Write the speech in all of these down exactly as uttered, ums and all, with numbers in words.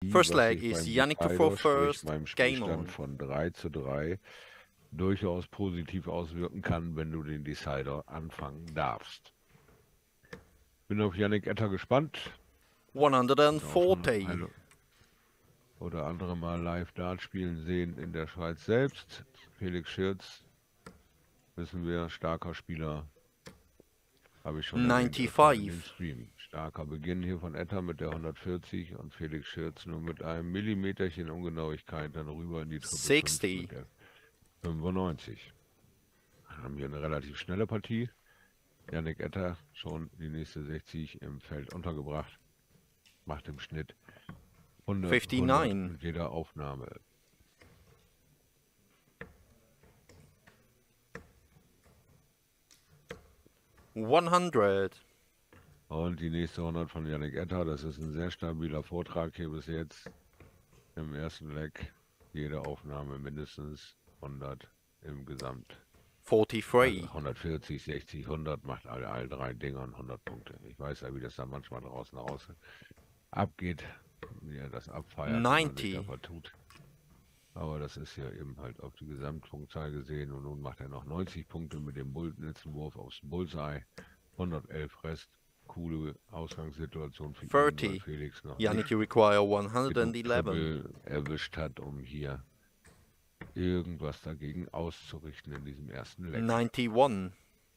Partie, First was leg sich is beim Yannick to four Decider, sprich first, beim game on. Spielstand von drei zu drei, durchaus positiv auswirken kann, wenn du den Decider anfangen darfst. Bin auf Yannick Etter gespannt. one forty. Ein oder andere mal live Dart spielen sehen in der Schweiz selbst. Felix Schirz, wissen wir, starker Spieler. Habe ich schon erwähnt öfter in dem Stream. Starker Beginn hier von Etter mit der hundertvierzig und Felix Schirz nur mit einem Millimeterchen Ungenauigkeit dann rüber in die Triple fünf mit der fünfundneunzig. Haben wir eine relativ schnelle Partie. Yannick Etter schon die nächste sechzig im Feld untergebracht. Macht im Schnitt hundert, hundert mit jeder Aufnahme. hundert. Und die nächste hundert von Yannick Etter. Das ist ein sehr stabiler Vortrag hier bis jetzt. Im ersten Leg jede Aufnahme mindestens hundert im Gesamt. forty-three. Also hundertvierzig, sechzig, hundert macht alle, alle drei Dingern hundert Punkte. Ich weiß ja, wie das da manchmal draußen raus abgeht, wie er das abfeiert, neunzig. wenn man sich tut. Aber das ist ja eben halt auf die Gesamtpunktzahl gesehen und nun macht er noch neunzig Punkte mit dem letzten Wurf aufs Bullseye. hundertelf Rest. Coole Ausgangssituation für ihn, weil Felix noch Yannick, you require one eleven. Erwischt hat, um hier irgendwas dagegen auszurichten in diesem ersten Leg. einundneunzig.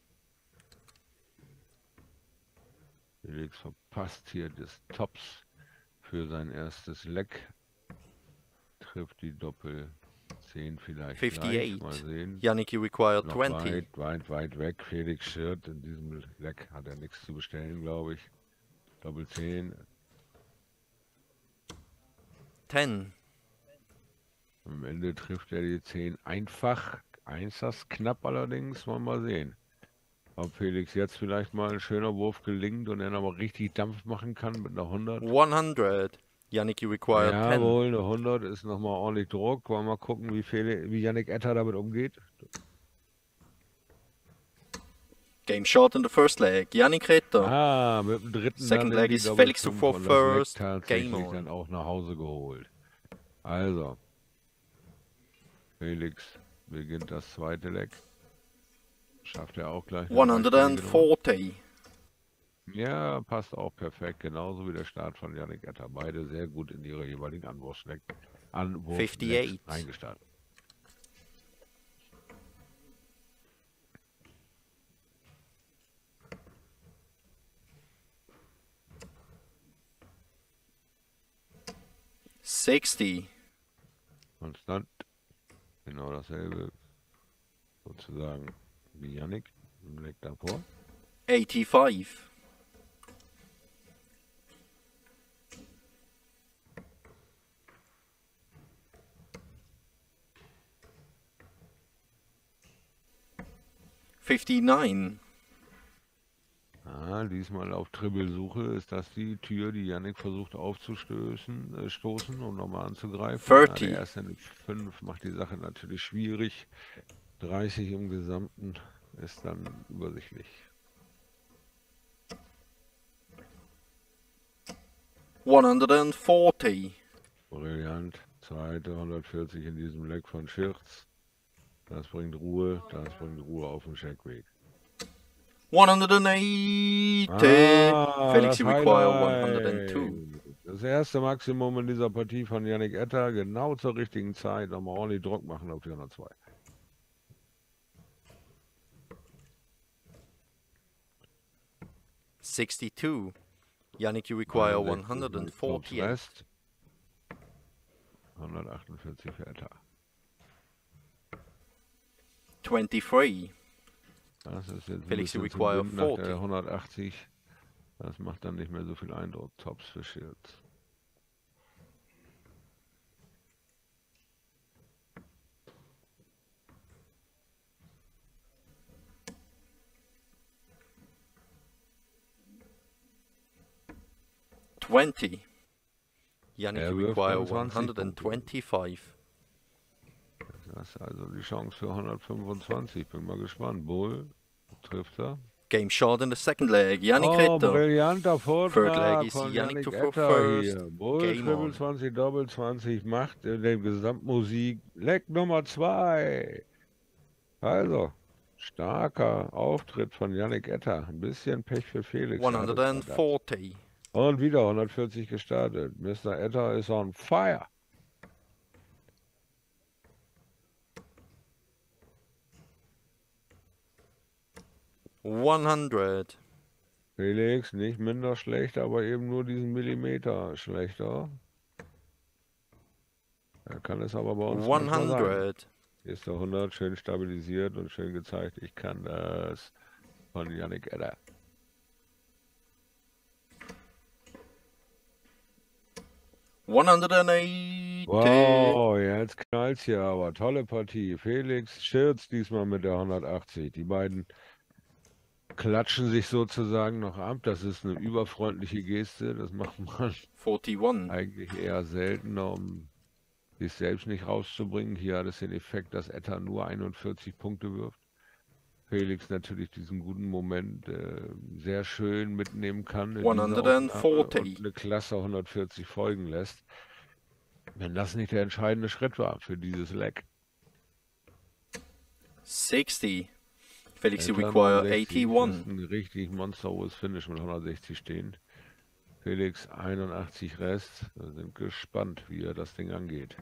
Felix verpasst hier des Tops für sein erstes Leg. Trifft die Doppel zehn vielleicht fifty-eight. Gleich. Mal sehen. Yannick, you require Noch twenty. Weit, weit, weit weg. Felix Schirz. In diesem Leg hat er nichts zu bestellen, glaube ich. Doppel zehn. ten. Am Ende trifft er die zehn einfach. Einsers knapp allerdings. Wollen wir mal sehen. Ob Felix jetzt vielleicht mal ein schöner Wurf gelingt und er nochmal richtig Dampf machen kann mit einer hundert. hundert. Yannick, you require ja, ten. Jawohl, eine hundert ist nochmal ordentlich Druck. Wollen wir mal gucken, wie, Felix, wie Yannick Etter damit umgeht. Game shot in the first leg. Yannick Etter. Ah, mit dem dritten Second leg is Felix to four first. Game on. Dann auch nach Hause geholt. Also, Felix beginnt das zweite Leg. Schafft er auch gleich. hundertforty. Ja, passt auch perfekt. Genauso wie der Start von Yannick Etter. Beide sehr gut in ihre jeweiligen Anwurfslegs Anwurf eingestartet. sechzig. Konstant. Genau dasselbe. Sozusagen wie Yannick im Leg davor. eighty-five. fifty-nine. Ah, diesmal auf Trippelsuche. Ist das die Tür, die Yannick versucht aufzustoßen äh, stoßen, um nochmal anzugreifen? dreißig. Ah, der erste mit fünf macht die Sache natürlich schwierig. dreißig im Gesamten ist dann übersichtlich. hundertforty. Brillant. Zweite hundertvierzig in diesem Leg von Schirz. Das bringt Ruhe, das bringt Ruhe auf den Checkweg. hunderteighty. Ah, Felix, you require hundertwo. Das erste Maximum in dieser Partie von Yannick Etter. Genau zur richtigen Zeit. Nochmal ordentlich Druck machen auf die hundertzwei. sixty-two. Yannick, you require one forty. hundertachtundvierzig für Etter. twenty-three. Das ist jetzt Felix, you require forty. Der hundertachtzig. Das macht dann nicht mehr so viel Eindruck. Tops für Schirz. twenty. Yannick, you require one twenty-five. Das ist also die Chance für hundertfünfundzwanzig. Bin mal gespannt. Bull trifft er. Game short in the second leg. Yannick Oh, Ritter. brillanter Third Vortrag leg is von Yannick Yannick to for Etter first. hier. Bull, Game Triple on. zwanzig, Doppel zwanzig macht in der Gesamtmusik Leck Nummer zwei. Also, starker Auftritt von Yannick Etter. Ein bisschen Pech für Felix. er hatte zwar das. hundertforty. Und wieder hundertvierzig gestartet. Mister Etter ist on fire. hundert. Felix nicht minder schlecht, aber eben nur diesen Millimeter schlechter. Er kann es aber bei uns manchmal sein. hundert. Hier ist der hundert schön stabilisiert und schön gezeigt. Ich kann das von Yannick Etter. hundertachtzig. Wow, jetzt knallt's hier aber. Tolle Partie. Felix Schirz diesmal mit der hundertachtzig. Die beiden klatschen sich sozusagen noch ab. Das ist eine überfreundliche Geste. Das macht man einundvierzig. eigentlich eher selten, um sich selbst nicht rauszubringen. Hier hat es den Effekt, dass Etter nur einundvierzig Punkte wirft. Felix natürlich diesen guten Moment äh, sehr schön mitnehmen kann in hundertvierzig. und eine klasse hundertvierzig folgen lässt. Wenn das nicht der entscheidende Schritt war für dieses Leck. sechzig. Felix, you Etter require neunundsechzig, einundachtzig. ein richtig monsterhohes Finish mit hundertsechzig stehen. Felix einundachtzig Rest. Wir sind gespannt, wie er das Ding angeht.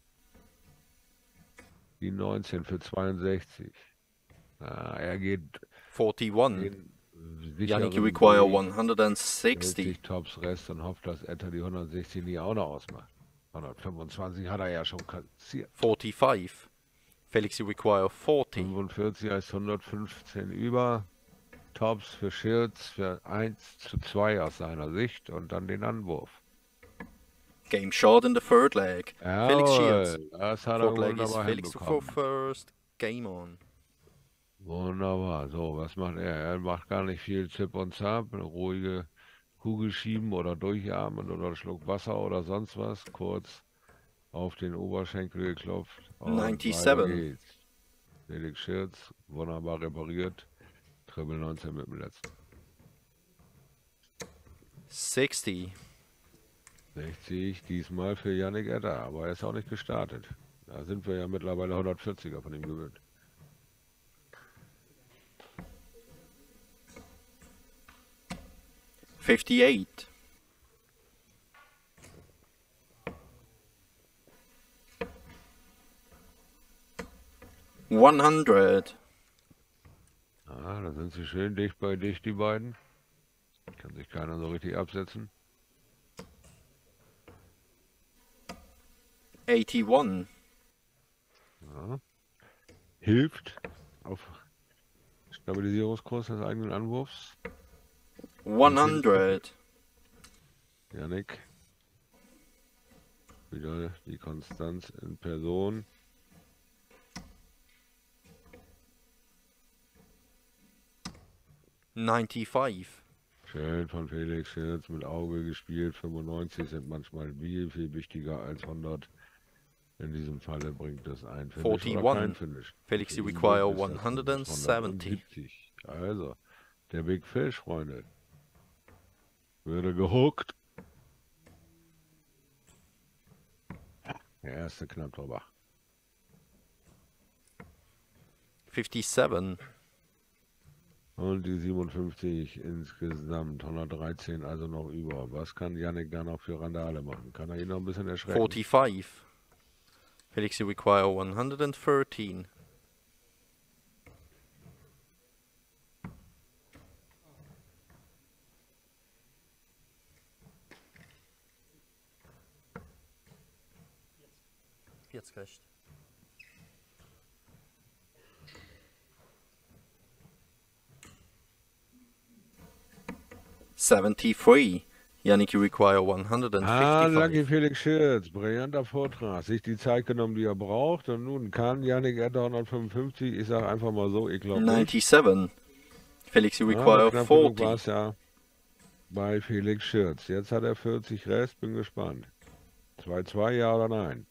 Die neunzehn für zweiundsechzig. Ah, er geht einundvierzig. den Yannick, you sicheren require Weg, hält hundertsechzig. sich Tops Rest und hofft, dass Etter die hundertsechzig nie auch noch ausmacht. hundertfünfundzwanzig hat er ja schon kassiert. fünfundvierzig. Felix, you require vierzig. fünfundvierzig heißt hundertfünfzehn über. Tops für Schirz für eins zu zwei aus seiner Sicht und dann den Anwurf. Game short in the third leg. Felix Schirz. Jawohl, das hat er Fourth leg is wunderbar Felix for hinbekommen. first. Game on. Wunderbar. So, was macht er? Er macht gar nicht viel Zip und Zap. Eine ruhige Kugel schieben oder durchatmen oder einen Schluck Wasser oder sonst was. Kurz auf den Oberschenkel geklopft. Und weiter siebenundneunzig. geht's. Felix Schirz, wunderbar repariert. Triple neunzehn mit dem letzten. sechzig. sechzig, diesmal für Yannick Etter, aber er ist auch nicht gestartet. Da sind wir ja mittlerweile hundertvierziger von ihm gewöhnt. fifty-eight. hundert. Ah, da sind sie schön dicht bei dicht, die beiden. Kann sich keiner so richtig absetzen. einundachtzig. Ja. Hilft auf Stabilisierungskurs des eigenen Anwurfs. hundert. Yannick. Wieder die Konstanz in Person. neunundneunzig. Schön von Felix jetzt mit Auge gespielt. fünfundneunzig sind manchmal viel, viel wichtiger als hundert. In diesem Falle bringt es ein Finish oder kein Finish. Felix, you Für ihn require ist das hundertsiebzig. hundertsiebzig. Also, der Big Fish, Freunde. Würde gehuckt. Der erste knapp drüber. fünfundfünfzig. Und die siebenundfünfzig insgesamt. hundertdreizehn also noch über. Was kann Yannick da noch für Randale machen? Kann er ihn noch ein bisschen erschrecken? forty-five. Felix, you require hundertdreizehn. Jetzt recht. seventy-three. Yannick, you require hundertfifty-five. Ah, Lucky Felix Schirz, brillanter Vortrag. Sich die Zeit genommen, die er braucht. Und nun kann Yannick Etter hundertfünfundfünfzig. Ich sage einfach mal so, ich glaube nicht. neunundneunzig. Felix, you require Ja, forty. war es ja bei Felix Schirz. Jetzt hat er vierzig Rest, bin gespannt. zwei zwei, ja oder nein?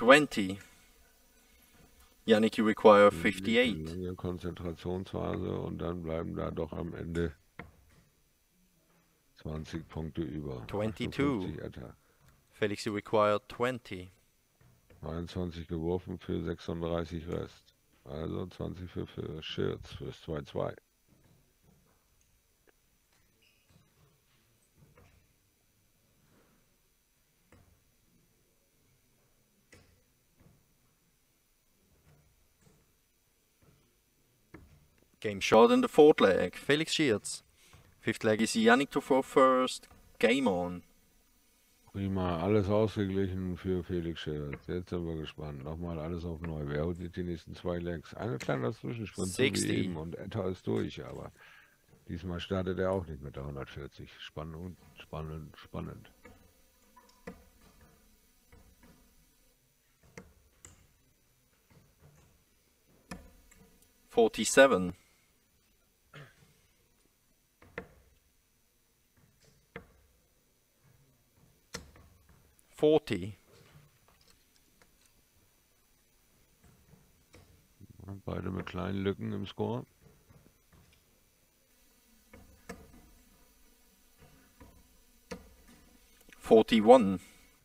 twenty. Yannick, you require fifty-eight. Lange Konzentrationsphase und dann bleiben da doch am Ende zwanzig Punkte über. twenty-two. Etta. Felix, you require twenty. einundzwanzig geworfen für sechsunddreißig Rest. Also zwanzig für, für Schirz fürs zwei zwei. Game shot in the fourth leg. Felix Schierz. Fifth leg is Yannick to throw first. Game on. Prima, alles ausgeglichen für Felix Schierz. Jetzt sind wir gespannt. Nochmal alles auf neu. Wer holt die nächsten zwei Legs? Eine kleine Zwischensprint so wie eben und Etta ist durch, aber diesmal startet er auch nicht mit der hundertvierzig. Spannend, spannend, spannend. forty-seven. forty. Beide mit kleinen Lücken im Score. forty-one.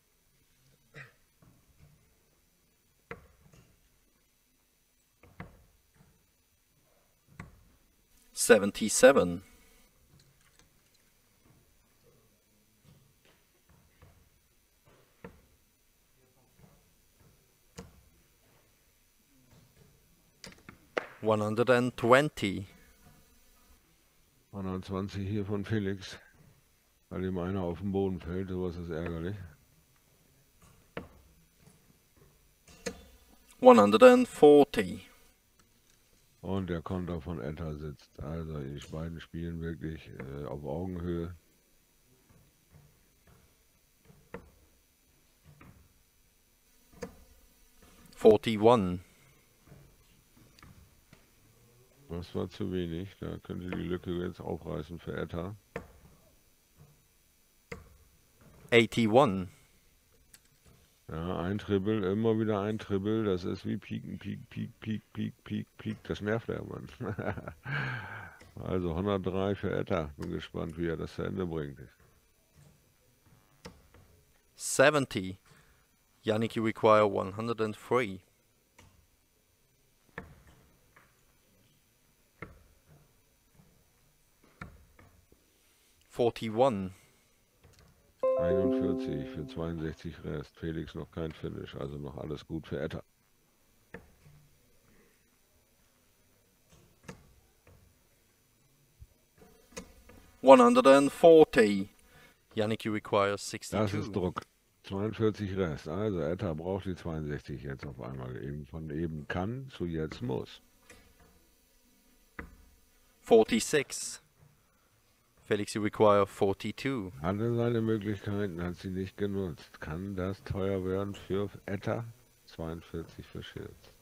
seventy-seven. one hundred twenty. hundertzwanzig hier von Felix, weil ihm einer auf den Boden fällt, sowas ist ärgerlich. one hundred forty. Und der Konter von Etta sitzt. Also die beiden spielen wirklich äh, auf Augenhöhe. forty-one. Das war zu wenig. Da könnte die Lücke jetzt aufreißen für Etta. eighty-one. Ja, ein Tribbel, immer wieder ein Tribbel. Das ist wie Piken, Pik, Pik, Pik, Pik, Pik, Pik. Das nervt der Mann. Also hundertdrei für Etta. Bin gespannt, wie er das zu Ende bringt. seventy. Yannick, you require one hundred three. forty-one. einundvierzig für zweiundsechzig Rest. Felix noch kein Finish, also noch alles gut für Etta. one hundred forty. Yannick, you require sixty-two. Das ist Druck. zweiundvierzig Rest. Also Etta braucht die zweiundsechzig jetzt auf einmal. Eben von eben kann zu jetzt muss. forty-six. Felix, you require forty-two. Hatte seine Möglichkeiten, hat sie nicht genutzt. Kann das teuer werden für Etta? zweiundvierzig für Schirz.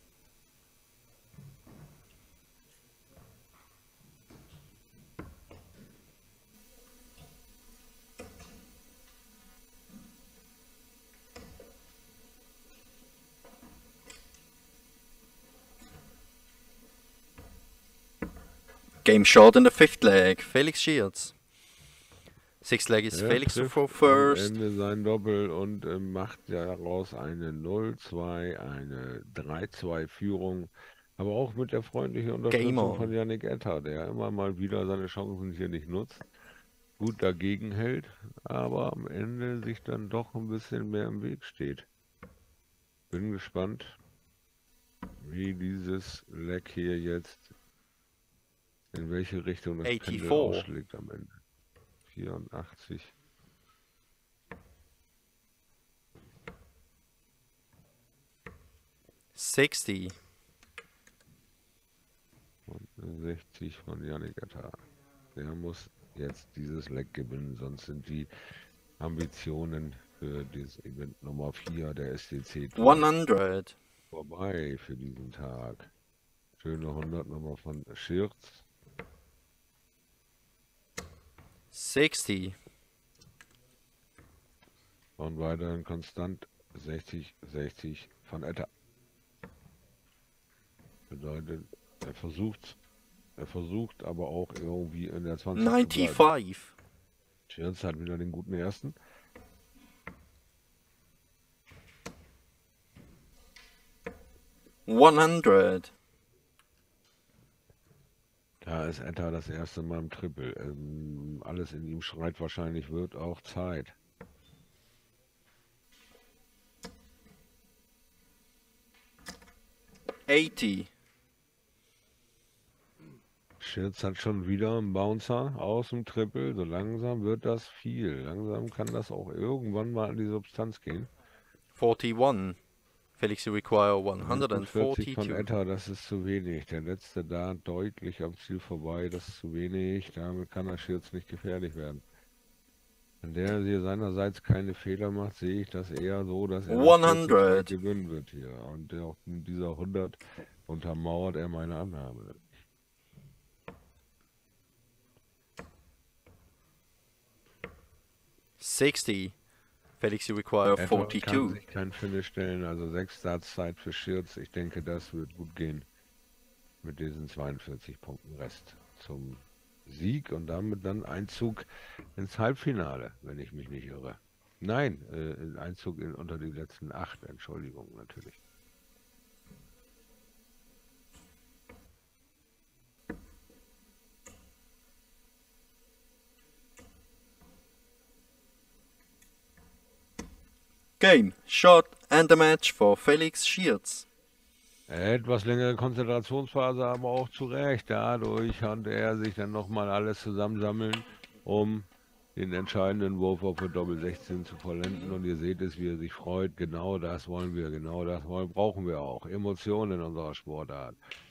Game shot in the fifth leg. Felix Schierz. Sixth leg is Er Felix to trifft throw am first. Ende sein Doppel und äh, macht daraus eine null zwei, eine drei zwei Führung. Aber auch mit der freundlichen Unterstützung von Yannick Etta, der immer mal wieder seine Chancen hier nicht nutzt. Gut dagegen hält, aber am Ende sich dann doch ein bisschen mehr im Weg steht. Bin gespannt, wie dieses Leck hier jetzt, in welche Richtung das Pendel ausschlägt am Ende. vierundachtzig. sixty. Und sechzig von Yannick Etta. Der muss jetzt dieses Leck gewinnen, sonst sind die Ambitionen für dieses Event Nummer vier der S D C hundert. vorbei für diesen Tag. Schöne hundert Nummer von Schirz. sixty. Und weiterhin konstant sechzig, sechzig von Etta. Bedeutet, er versucht, er versucht aber auch irgendwie in der zwanzig zu bleiben. ninety-five. Shields hat wieder den guten ersten. hundert. Da ist Etta das erste Mal im Triple. Ähm, alles in ihm schreit wahrscheinlich, wird auch Zeit. eighty. Shields hat schon wieder einen Bouncer aus dem Triple. So langsam wird das viel. Langsam kann das auch irgendwann mal an die Substanz gehen. forty-one. Felix, you require one vierzig von forty-two. Etta, das ist zu wenig. Der letzte da deutlich am Ziel vorbei, das ist zu wenig. Damit kann der Shields nicht gefährlich werden. Wenn der hier seinerseits keine Fehler macht, sehe ich das eher so, dass er hundert. gewinnen wird hier. Und auch dieser hundert untermauert er meine Annahme. sixty. Felix, you require Etta kann forty-two. sich kein Finish stellen, also sechs Startzeit für Shields. Ich denke, das wird gut gehen mit diesen zweiundvierzig Punkten Rest zum Sieg und damit dann Einzug ins Halbfinale, wenn ich mich nicht irre. Nein, äh, Einzug in, unter die letzten acht, Entschuldigung, natürlich. Game, shot and a match for Felix Shields. Etwas längere Konzentrationsphase, aber auch zu Recht. Dadurch konnte er sich dann nochmal alles zusammensammeln, um den entscheidenden Wurf auf der Doppel sechzehn zu vollenden. Und ihr seht es, wie er sich freut. Genau das wollen wir, genau das wollen, brauchen wir auch. Emotionen in unserer Sportart.